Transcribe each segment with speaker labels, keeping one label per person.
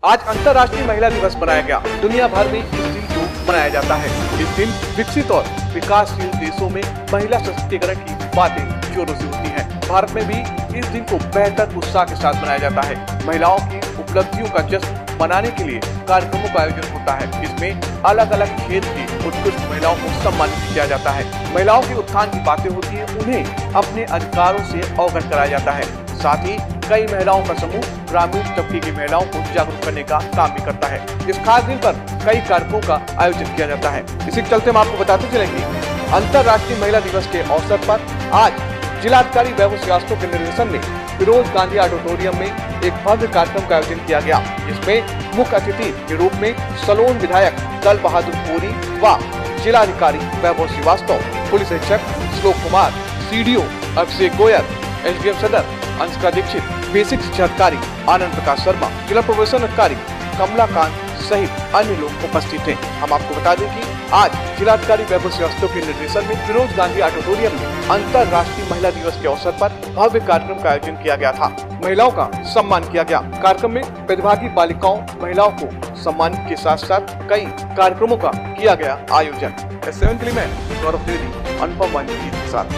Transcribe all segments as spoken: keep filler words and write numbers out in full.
Speaker 1: आज अंतर्राष्ट्रीय महिला दिवस मनाया गया। दुनिया भर में इस दिन को मनाया जाता है। इस दिन विकसित और विकासशील देशों में महिला सशक्तिकरण की बातें जोरों से होती हैं। भारत में भी इस दिन को बेहतर उत्साह के साथ मनाया जाता है। महिलाओं की उपलब्धियों का जश्न मनाने के लिए कार्यक्रमों का आयोजन होता है। इसमें अलग अलग क्षेत्र की उत्कृष्ट महिलाओं को सम्मानित किया जाता है। महिलाओं के उत्थान की बातें होती है, उन्हें अपने अधिकारों से अवगत कराया जाता है। साथ ही कई महिलाओं का समूह ग्रामीण तबके की महिलाओं को जागरूक करने का काम भी करता है। इस खास दिन पर कई कार्यक्रमों का आयोजन किया जाता है। इसी के चलते हम आपको बताते चलेंगे, अंतर्राष्ट्रीय महिला दिवस के अवसर पर आज जिलाधिकारी वैभव श्रीवास्तव के निर्देशन में फिरोज गांधी ऑडिटोरियम में एक भव्य कार्यक्रम का आयोजन किया गया, जिसमें मुख्य अतिथि के रूप में सलोन विधायक दल बहादुर कोरी व जिलाधिकारी वैभव श्रीवास्तव, पुलिस अधीक्षक श्लोक कुमार, सीडीओ अभिषेक गोयल, एसडीएम सदर अंशिका दीक्षित, बेसिक शिक्षा अधिकारी आनंद प्रकाश शर्मा, जिला प्रोबेशन अधिकारी कमलाकांत सहित अन्य लोग उपस्थित थे। हम आपको बता दें कि आज जिलाधिकारी वैभव श्रीवास्तव के निर्देशन में फिरोज गांधी ऑडिटोरियम में अंतर्राष्ट्रीय महिला दिवस के अवसर पर भव्य कार्यक्रम का आयोजन किया गया था। महिलाओं का सम्मान किया गया। कार्यक्रम में प्रतिभागी बालिकाओं महिलाओं को सम्मानित के साथ साथ कई कार्यक्रमों का किया गया आयोजन। सेवन के लिए मैं गौरव द्विवेदी अनुपम वाणी के साथ।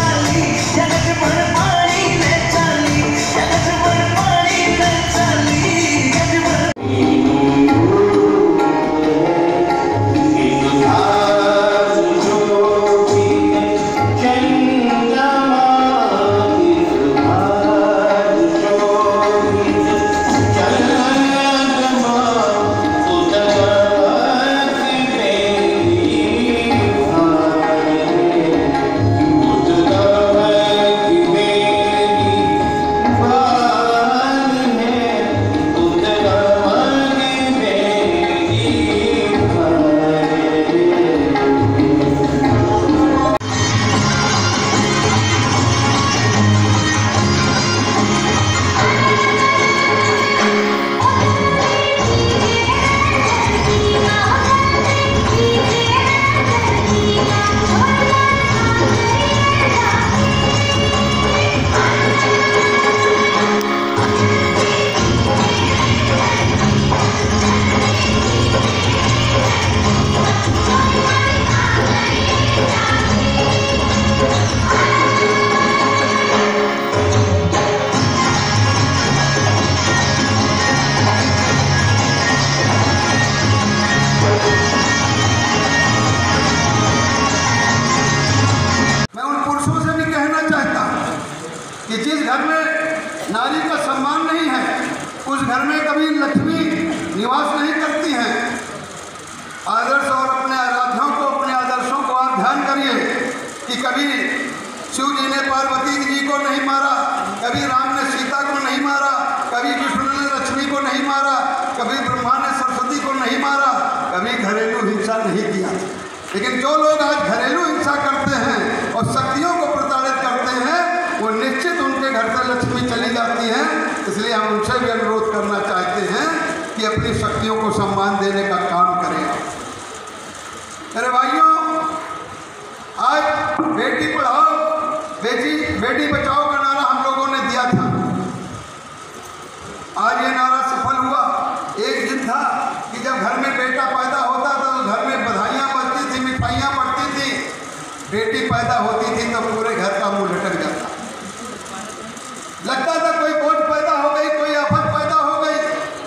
Speaker 2: जगत पर पानी में चाली, जगत पर पानी में चाली। कभी ब्रह्मा ने सरस्वती को नहीं मारा, कभी घरेलू हिंसा नहीं किया। लेकिन जो लोग आज घरेलू हिंसा करते हैं और शक्तियों को प्रताड़ित करते हैं, वो निश्चित उनके घर से लक्ष्मी चली जाती है। इसलिए हम उनसे भी अनुरोध करना चाहते हैं कि अपनी शक्तियों को सम्मान देने का काम करें। मेरे भाइयों, आज बेटी पढ़ाओ बेटी बेटी बचाओ का नारा हम लोगों ने दिया था। आज ये नारा सफल हुआ। एक दिन था कि जब घर में बेटा पैदा होता था तो घर में बधाइयाँ बजती थी, मिठाइयाँ बढ़ती थी। बेटी पैदा होती थी तो पूरे घर का मुंह लटक जाता, लगता था कोई बोझ पैदा हो गई, कोई आफत पैदा हो गई।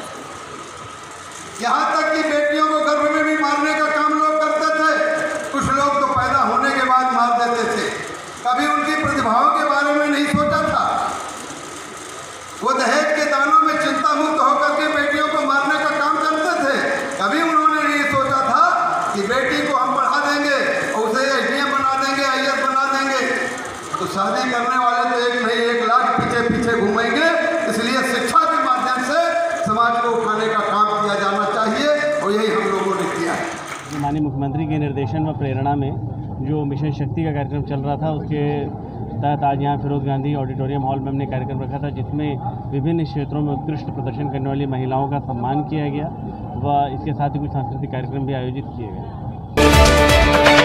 Speaker 2: यहाँ तक कि बेटियों को गर्भ में भी मारने का काम लोग करते थे। कुछ लोग तो पैदा होने के बाद मार देते थे। कभी उनकी प्रतिभाओं के बारे में नहीं सोचा था। वो दहेज के दानों में चिंता मुक्त होकर के बेटियों को मारने का काम करते थे। कभी उन्होंने नहीं सोचा था कि बेटी को हम पढ़ा देंगे और उसे एस डी एम बना देंगे, आई ए एस बना देंगे। तो शादी करने वाले तो एक नहीं एक लाख पीछे पीछे घूमेंगे। इसलिए शिक्षा के माध्यम से समाज को उठाने का काम किया जाना चाहिए और यही हम लोगों ने किया है।
Speaker 3: माननीय मुख्यमंत्री के निर्देशन व प्रेरणा में जो मिशन शक्ति का कार्यक्रम चल रहा था, उसके तहत आज यहाँ फिरोज गांधी ऑडिटोरियम हॉल में हमने कार्यक्रम रखा था, जिसमें विभिन्न क्षेत्रों में उत्कृष्ट प्रदर्शन करने वाली महिलाओं का सम्मान किया गया व इसके साथ ही कुछ सांस्कृतिक कार्यक्रम भी आयोजित किए गए।